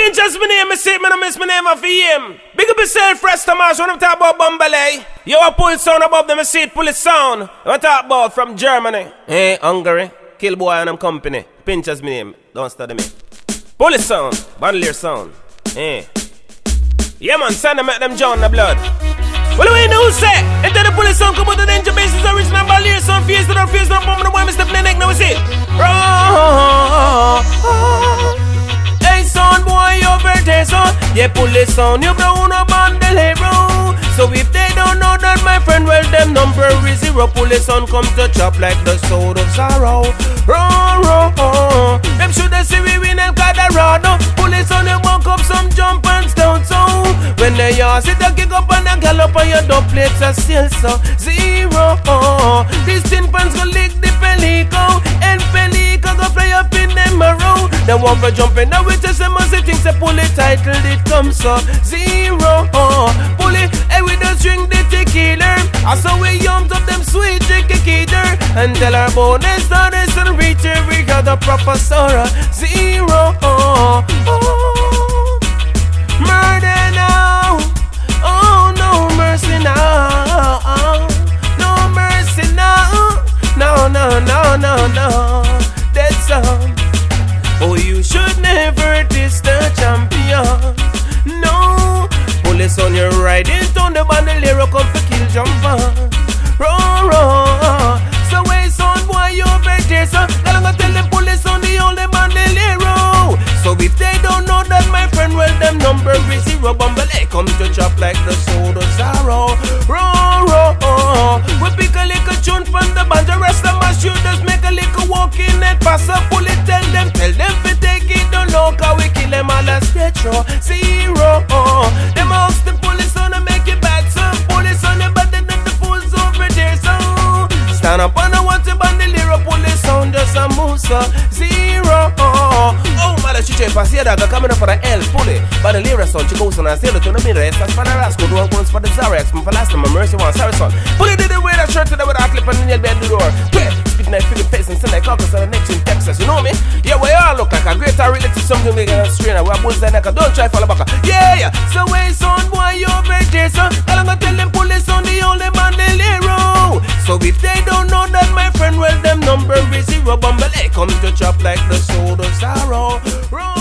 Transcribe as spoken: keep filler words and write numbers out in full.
Pinchers my name, I say me no miss my name of him. Big up yourself, Restamarsh, when I'm talking about Bumble. Yo, a pull sound above them, I see it pull it sound. I'm talking about from Germany. Hey, Hungary, Killboy and them company. Pinchers my name, don't study me. Pull it sound, bandolier sound. Hey. Yeah man, send them at them John the blood. Well, we know who say, enter the police sound, come out the danger bases, original bandolier sound, face to the face, no bomb, no boy, me step in the neck, now we see it. Hey son, boy, over there, son. Yeah, police sound, you brown a bandolier, bro. So if they don't know that, my friend, well, them number is zero. Police sound comes to chop like the sword of sorrow. Row, row, them shoulda see we win El Colorado. Police sound, you walk up some jump and down, so when they are sit a kick up and a gallop on your dub plates are still so zero. These tin pants go lick the pelico, and pelico go fly up in them a row. They want for jumping the witches, they must think they pull it title, it comes so zero. Pull it, hey, we just drink the tequila. I saw we yums up them sweet tequila, and tell our bonus stories and reach every other professor. Zero. Murder now. Oh, no mercy now. No mercy now. No, no, no, no, no. That's all. Oh, you should never diss the champion. No. Police on your right, it's on the bandolier, come for kill jump on. Row, row. So wait, son, boy, you over there, so gotta tell the police on the only bandolier. So if they don't know that, my friend, well, them number is zero. Bumble come to chop like the sword of sorrow. Row, row. We pick a little tune from the band, the rest of my shooters make a little walk in and pass a bullet. Tell them, tell them to take it, don't know, cause we kill them all as they throw. Zero. Them house the police on and make it bad, so police on the better than the fools over there, so stand up on the water bandolier, police on just a move, so zero. Oh, mala chiche pasiera, que camino para el pule. Bandolier son, chicos, on a cielo, to the mirror, estas para rasco, do one for the Zarex, my last my mercy one, sorry son. Pulling did the way that shirt to the with a clip and then you'll be at the door. Spitting that figure face and send that caucus on the next in Texas, you know me? Yeah, we all look like a greater relative, something we can strain, we're bullseye like a don't try for the back. Yeah, yeah, so wait, son, boy, you over there, son. I'm gonna tell them police on the only bandolier. So if they don't know that, my friend, well, them number is zero. Bumble come to chop like the sword of sorrow.